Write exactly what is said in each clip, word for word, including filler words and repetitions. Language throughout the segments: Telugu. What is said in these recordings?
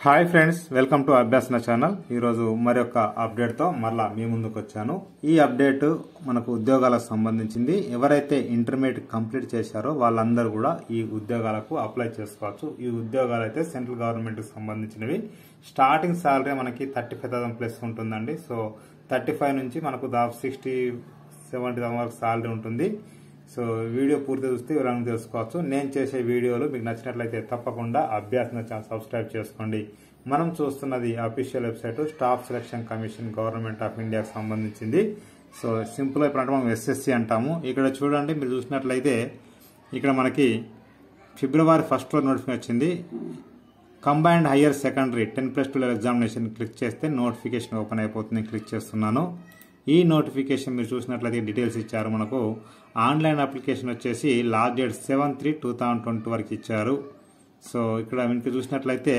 Hi friends, welcome to Abhyasana channel. ఈరోజు మరొక అప్డేట్తో మరలా మీ ముందుకు వచ్చాను. ఈ అప్డేట్ మనకు ఉద్యోగాలకు సంబంధించింది. ఎవరైతే ఇంటర్మీడియట్ కంప్లీట్ చేశారో వాళ్ళందరూ కూడా ఈ ఉద్యోగాలకు అప్లై చేసుకోవచ్చు. ఈ ఉద్యోగాలు అయితే సెంట్రల్ గవర్నమెంట్కి సంబంధించినవి. స్టార్టింగ్ సాలరీ మనకి థర్టీ ఫైవ్ థౌసండ్ ప్లస్ ఉంటుందండి. సో థర్టీ ఫైవ్ నుంచి మనకు దాదాపు సిక్స్టీ సెవెంటీ థౌసండ్ వరకు సాలరీ ఉంటుంది. సో వీడియో పూర్తి చూస్తే వివరంగా తెలుసుకోవచ్చు. నేను చేసే వీడియోలు మీకు నచ్చినట్లయితే తప్పకుండా అభ్యాసన ఛానల్ సబ్స్క్రైబ్ చేసుకోండి. మనం చూస్తున్నది official website staff selection commission government of ఇండియాకి సంబంధించింది. సో సింపుల్ అయిపోయినట్టు మనం ఎస్ఎస్సి అంటాము. ఇక్కడ చూడండి, మీరు చూసినట్లయితే ఇక్కడ మనకి ఫిబ్రవరి ఫస్ట్ లో నోటిఫికేషన్ వచ్చింది. Combined higher secondary ten plus two examination click చేస్తే నోటిఫికేషన్ ఓపెన్ అయిపోతుంది. క్లిక్ చేస్తున్నాను. ఈ నోటిఫికేషన్ మీరు చూసినట్లయితే డీటెయిల్స్ ఇచ్చారు. మనకు ఆన్లైన్ అప్లికేషన్ వచ్చేసి last date seven three two thousand twenty వరకు ఇచ్చారు. సో ఇక్కడ మీకు చూసినట్లయితే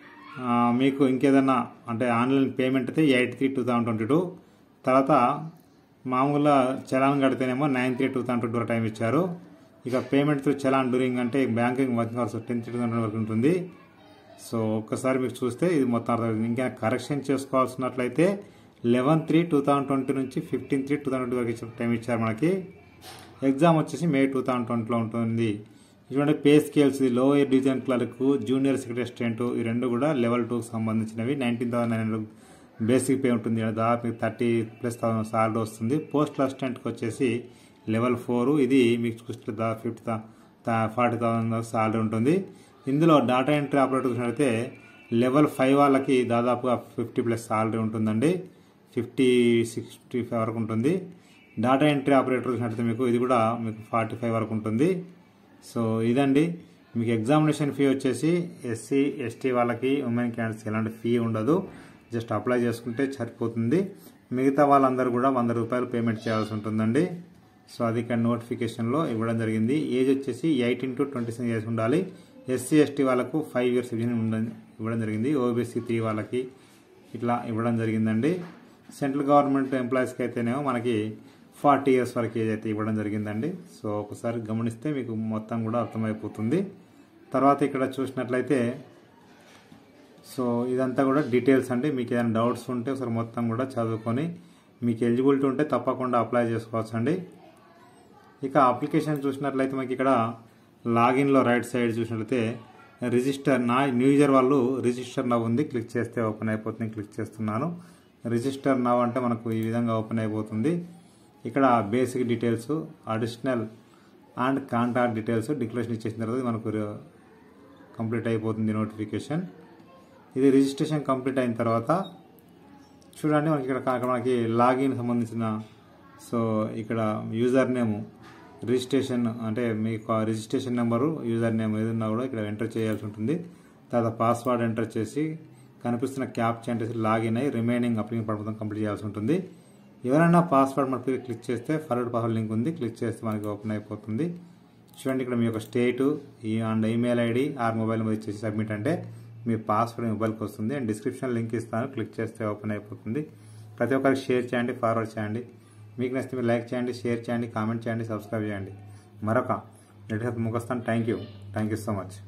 మీకు ఇంకేదన్నా అంటే ఆన్లైన్ పేమెంట్ అయితే eight three two thousand twenty two తర్వాత మామూలుగా చలాన్ కడితేనేమో nine three two thousand twenty వరకు టైం ఇచ్చారు. ఇక పేమెంట్ త్రూ చలాన్ డ్యూరింగ్ అంటే banking working hours ten three two thousand వరకు ఉంటుంది. సో ఒక్కసారి మీకు చూస్తే ఇది మొత్తం అర్థం. ఇంకా కరెక్షన్ చేసుకోవాల్సినట్లయితే eleven three two thousand twenty నుంచి fifteen three two thousand twenty వరకు టైం ఇచ్చారు. మనకి ఎగ్జామ్ వచ్చేసి మే టూ థౌసండ్ ట్వంటీలో ఉంటుంది. ఇటువంటి pay scales lower division clerk, junior secretary assistant ఈ రెండు కూడా లెవెల్ టూకి సంబంధించినవి. Nineteen thousand nine hundred basic pay ఉంటుంది. దాదాపు థర్టీ ప్లస్ థౌసండ్ సాలరీ వస్తుంది. పోస్టల్ అసిస్టెంట్కి వచ్చేసి లెవెల్ ఫోర్, ఇది మీకు చూస్తే దాదాపు ఫిఫ్టీ ఫార్టీ థౌసండ్ సాలరీ ఉంటుంది. ఇందులో డేటా ఎంట్రీ ఆపరేటర్ చూసినట్లయితే లెవెల్ ఫైవ్ వాళ్ళకి దాదాపుగా ఫిఫ్టీ ప్లస్ సాలరీ ఉంటుందండి. ఫిఫ్టీ సిక్స్టీ ఫైవ్ వరకు ఉంటుంది. డేటా ఎంట్రీ ఆపరేటర్ చూసినట్లయితే మీకు ఇది కూడా మీకు ఫార్టీ ఫైవ్ వరకు ఉంటుంది. సో ఇదండి మీకు ఎగ్జామినేషన్ ఫీ వచ్చేసి ఎస్సీ ఎస్టీ వాళ్ళకి, ఉమెన్ క్యాండిడేట్స్ ఎలాంటి ఫీ ఉండదు. జస్ట్ అప్లై చేసుకుంటే సరిపోతుంది. మిగతా వాళ్ళందరూ కూడా వంద రూపాయలు పేమెంట్ చేయాల్సి ఉంటుందండి. సో అది ఇక్కడ నోటిఫికేషన్లో ఇవ్వడం జరిగింది. ఏజ్ వచ్చేసి eighteen to twenty seven years ఉండాలి. ఎస్సీ ఎస్టీ వాళ్ళకు ఫైవ్ ఇయర్స్ ఇవ్వడం జరిగింది. ఓబీసీ త్రీ వాళ్ళకి ఇట్లా ఇవ్వడం జరిగిందండి. సెంట్రల్ గవర్నమెంట్ ఎంప్లాయీస్కి అయితేనేమో మనకి ఫార్టీ ఇయర్స్ వరకు ఏజ్ అయితే ఇవ్వడం జరిగిందండి. సో ఒకసారి గమనిస్తే మీకు మొత్తం కూడా అర్థమైపోతుంది. తర్వాత ఇక్కడ చూసినట్లయితే సో ఇదంతా కూడా డీటెయిల్స్ అండి. మీకు ఏదైనా డౌట్స్ ఉంటే ఒకసారి మొత్తం కూడా చదువుకొని మీకు ఎలిజిబిలిటీ ఉంటే తప్పకుండా అప్లై చేసుకోవచ్చు అండి. ఇక అప్లికేషన్ చూసినట్లయితే మనకి ఇక్కడ లాగిన్లో రైట్ సైడ్ చూసినట్లయితే రిజిస్టర్ నా న్యూ యూజర్ వాళ్ళు రిజిస్టర్ నవ్ ఉంది. క్లిక్ చేస్తే ఓపెన్ అయిపోతుంది. క్లిక్ చేస్తున్నాను. రిజిస్టర్ నవ్ అంటే మనకు ఈ విధంగా ఓపెన్ అయిపోతుంది. ఇక్కడ basic details, additional and contact details declaration ఇచ్చేసిన తర్వాత మనకు కంప్లీట్ అయిపోతుంది నోటిఫికేషన్. ఇది రిజిస్ట్రేషన్ కంప్లీట్ అయిన తర్వాత చూడండి మనకి ఇక్కడ మనకి లాగిన్ సంబంధించిన సో ఇక్కడ యూజర్ నేమ్ రిజిస్ట్రేషన్ అంటే మీకు రిజిస్ట్రేషన్ నెంబరు యూజర్ నేమ్ ఏదన్నా కూడా ఇక్కడ ఎంటర్ చేయాల్సి ఉంటుంది. తర్వాత పాస్వర్డ్ ఎంటర్ చేసి కనిపిస్తున్న క్యాప్చా ఎంటర్ చేసి లాగిన్ అయ్యి రిమైనింగ్ అప్లికేషన్ పడుతుంది కంప్లీట్ చేయాల్సి ఉంటుంది. ఎవరైనా పాస్వర్డ్ మనకి క్లిక్ చేస్తే ఫర్వర్డ్ పాస్వర్డ్ లింక్ ఉంది. క్లిక్ చేస్తే మనకి ఓపెన్ అయిపోతుంది. చూడండి ఇక్కడ మీ యొక్క state and email ID or mobile number ఇచ్చేసి సబ్మిట్ అంటే మీ పాస్వర్డ్ మొబైల్కి వస్తుంది. అండ్ డిస్క్రిప్షన్ లింక్ ఇస్తాను. క్లిక్ చేస్తే ఓపెన్ అయిపోతుంది. ప్రతి ఒక్కరికి షేర్ చేయండి, ఫార్వర్డ్ చేయండి. మీకు నచ్చితే మీరు లైక్ చేయండి, షేర్ చేయండి, కామెంట్ చేయండి, సబ్స్క్రైబ్ చేయండి. మరొక నెట్ ముఖస్తాను. Thank you thank you so much.